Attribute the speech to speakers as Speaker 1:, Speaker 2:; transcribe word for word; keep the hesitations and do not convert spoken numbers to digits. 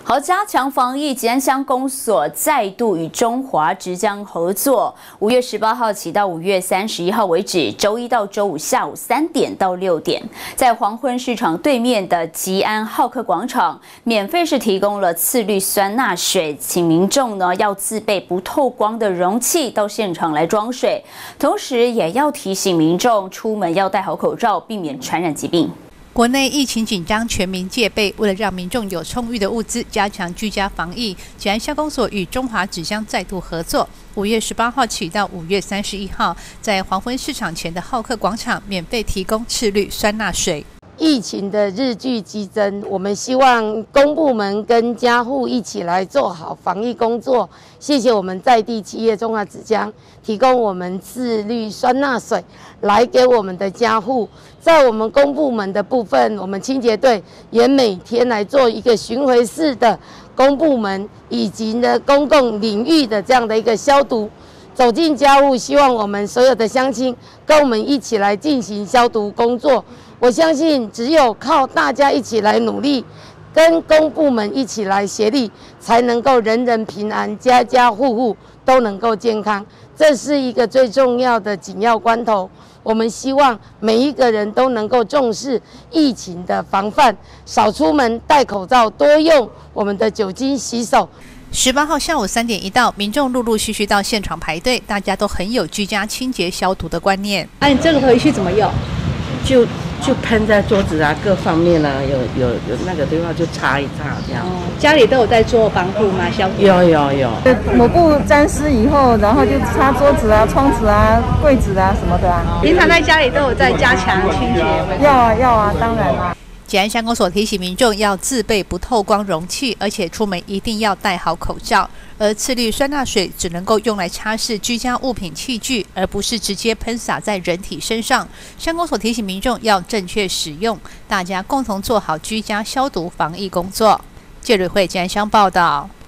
Speaker 1: 好，加强防疫，吉安乡公所再度与中华直江合作。五月十八号起到五月三十一号为止，周一到周五下午三点到六点，在黄昏市场对面的吉安好客广场，免费是提供了次氯酸钠水，请民众呢要自备不透光的容器到现场来装水，同时也要提醒民众出门要戴好口罩，避免传染疾病。
Speaker 2: 国内疫情紧张，全民戒备。为了让民众有充裕的物资，加强居家防疫，吉安乡公所与中华纸浆再度合作。五月十八号起到五月三十一号，在黄昏市场前的好客广场免费提供次氯酸钠水。
Speaker 3: 疫情的日剧激增，我们希望公部门跟家户一起来做好防疫工作。谢谢我们在地企业中华纸浆提供我们次氯酸钠水来给我们的家户。在我们公部门的部分，我们清洁队也每天来做一个巡回式的公部门以及呢公共领域的这样的一个消毒。 走进家户，希望我们所有的乡亲跟我们一起来进行消毒工作。我相信，只有靠大家一起来努力，跟公部门一起来协力，才能够人人平安，家家户户都能够健康。这是一个最重要的紧要关头。我们希望每一个人都能够重视疫情的防范，少出门，戴口罩，多用我们的酒精洗手。
Speaker 2: 十八号下午三点一到，民众陆陆续续到现场排队，大家都很有居家清洁消毒的观念。
Speaker 4: 哎、啊，你这个回去怎么用？
Speaker 5: 就就喷在桌子啊，各方面啊，有有有那个地方就擦一擦这样。
Speaker 4: 哦，家里都有在做防护吗？消毒？
Speaker 5: 有有有。
Speaker 6: 抹布沾湿以后，然后就擦桌子啊、窗子啊、柜子啊什么的啊。
Speaker 4: 平常在家里都有在加强清洁。
Speaker 6: 要啊要啊，当然啦、啊。
Speaker 2: 吉安乡公所提醒民众要自备不透光容器，而且出门一定要戴好口罩。而次氯酸钠水只能够用来擦拭居家物品器具，而不是直接喷洒在人体身上。乡公所提醒民众要正确使用，大家共同做好居家消毒防疫工作。谢瑞慧吉安乡报道。